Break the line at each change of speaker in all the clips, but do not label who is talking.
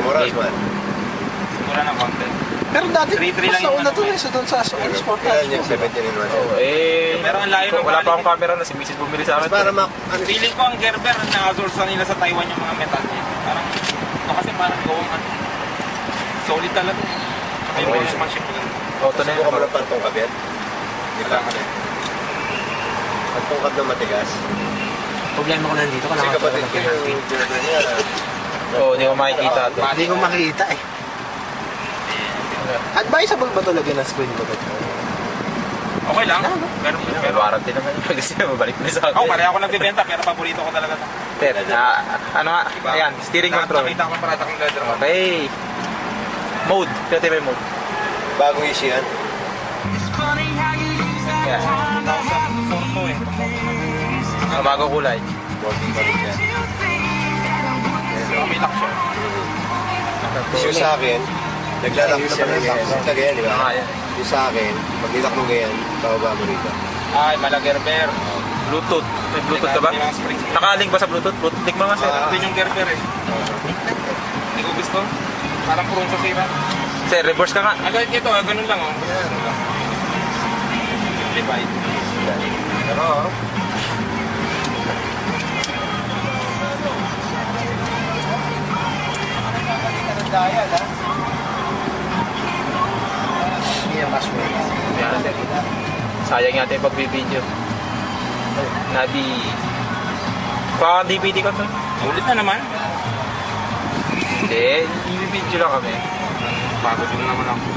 Mura man.
Mura ng konti.
Pero dati,
3-3
mas
lang
nauna to sa doon sa Sport
Kailan yung 17 in 1?
Pero ang layo ng
wala pa akong camera na si Mrs. bumili sa akin.
Para
feeling ko ang Gerber na-outsource na nila sa Taiwan yung mga metal niya. Parang, ito kasi parang gawang ano. Solid talaga. Saka yung workmanship ko ganun.
Auto na
Subukan mo
yun.
ng pantungkab yan? Di ba? Pantungkab na matigas.
Problema ko lang dito.
Kasi kapatid ko yung Gerber niya.
Oo, hindi ko makikita ito.
Hindi ko makita eh. Advisable ba talaga ng screen ko?
Okay lang. Ganun
May
pero
warranty naman. Kasi mabalik na sa
ako,
akin.
pareho ako nagbibenta pero paborito ko talaga ito.
Ter, ano nga? Ayan, steering control.
Nakita ko parata kong leather mo.
Okay. Mode. Pwede may mode.
Bagong issue yan.
Yeah.
2004 to eh.
Bagong kulay.
Working pa rin yan.
May lock siya.
Issue sa akin, naglalak siya ng ganyan. Sa ganyan, di ba?
Ah, yan.
Yung sa akin, pag nilak mo ganyan, bababa mo rito.
Ay, mala Gerber.
Bluetooth. May Bluetooth ka ba? Nakaling ba sa Bluetooth? Bluetooth link mo nga sir.
Ito yung Gerber eh. Hindi ko gusto. Parang prone sa sira.
Sir, reverse ka nga.
Ang gawin nito, ganun lang oh. Divide.
Pero,
Yan, sir. Sayang yata yung pagbibideo. Nadi. Pa DVD ka to?
Ulit na naman.
Hindi, i-video lang kami.
Pagod yung naman ako.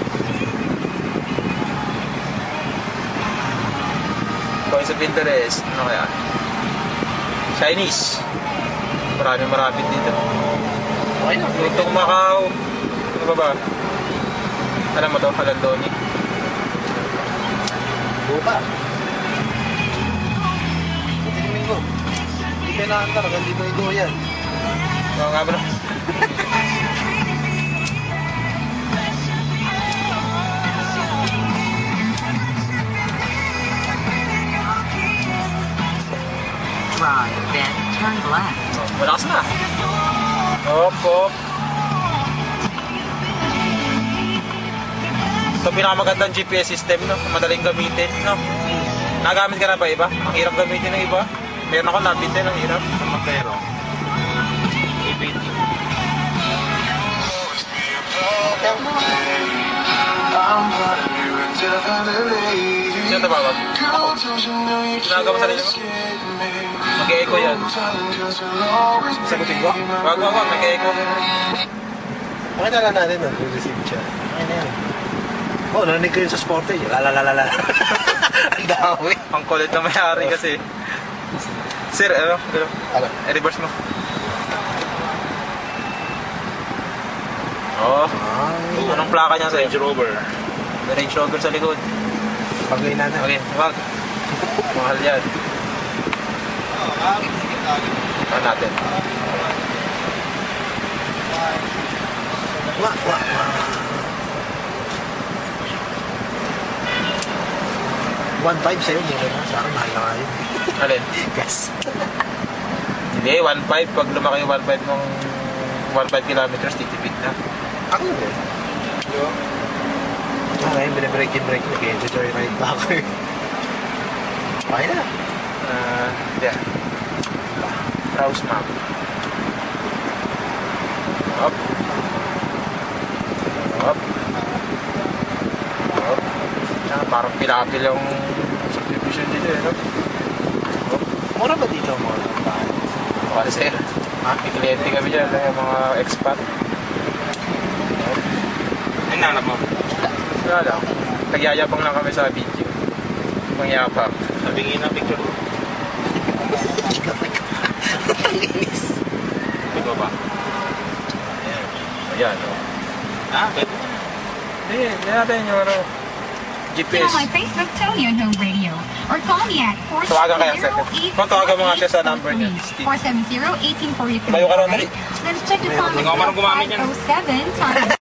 Points of interest, ano kaya? Chinese. Marami dito.
Okay lang.
Lutong Macau. Ano ba ba? Alam mo to, Halandoni.
Buka. Tingin ko. Hindi kailangan talaga. Hindi ko ito yan.
Oo nga bro.
Right, then turn left.
Malakas na. Op. Ito pinakamagandang GPS system, no? Madaling gamitin, no? Nagamit ka na ba iba? Ang hirap gamitin ng iba. Meron ako nabitin, ang hirap.
Sa Matero. EBT.
Sino tabawag? Ginagawa sa sarili mo? Mag-e-echo yan.
Sagutin ko?
Wag, nag-e-echo.
Pakita lang natin na receive siya. Ayun na yan. Oh, narinig ko yun sa Sportage. Lalalala. Ang dami.
Ang kulit na may-ari kasi. Sir, ano? I-reverse mo. Oh. Anong plaka niya sa'yo?
Range Rover.
May Range Rover sa likod.
Pagawin natin.
Okay, wag. Mahal yan. Ano natin?
Wah. 1.5 sa'yo, mura na. Sa akin, mahal na nga yun.
Alin?
Gas.
Hindi, 1.5. Pag lumaki yung 1.5 ng 1.5 kilometers, titipid na.
Ako na yun. Ngayon, binibreak. Nag-enjoy ride pa ako eh. Okay na.
Yeah. Browse map. Up. Parang pilapil yung subdivision dito eh, no?
Mura ba dito mo?
Baka sir. May kliyente kami dyan, yung mga expat.
Ang nanap mo.
Wala lang. Nagyayabang lang kami sa video. Mangyabang.
Sabingin na picture mo.
Linis.
Ito ba?
Ayan, no?
Pwede.
Hindi natin yung ano.
Get
GPS.
on my Facebook, Tony and Home Radio, or call me at
Tawagan kaya, sir. Kung tawagan mo nga siya sa number niya, Steve.
470-1843.
Tumayo ka rin, dali.
Let's check the phone.
Hindi ko marunong gumamit yan.
507